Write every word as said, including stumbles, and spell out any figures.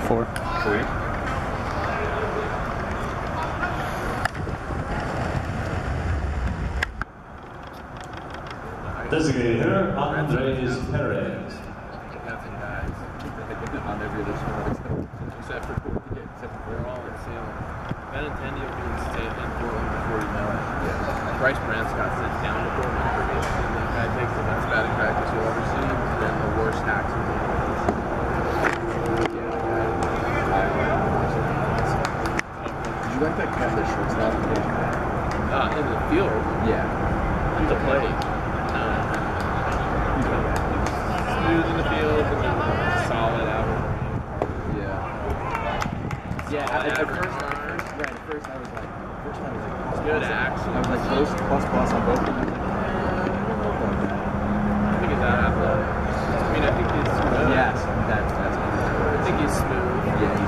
Four. Three. Designated hitter, Andres Perez. Nothing dies. On every other sport except for except for they're all in Salem. Benintendi will be in Salem in Portland before you know it. Yeah. Bryce Brant's got sent down to Portland for this. And that guy takes the best batting practice you'll ever see, and the worst hacks in the world. Yeah, that guy. Did you like that cat that shortstop? Uh, in the field. Yeah. On the plate. Um, smooth in the field, but then solid out. Yeah. Yeah, at, at first, at first, right, at first I was like, first I was like, plus, Good plus, action. I was like, close, plus, plus on both of them. I was like, I don't know about that. I think it's that athletic. I mean, I think he's smooth. Yes, that's, that's I think he's smooth. Yeah,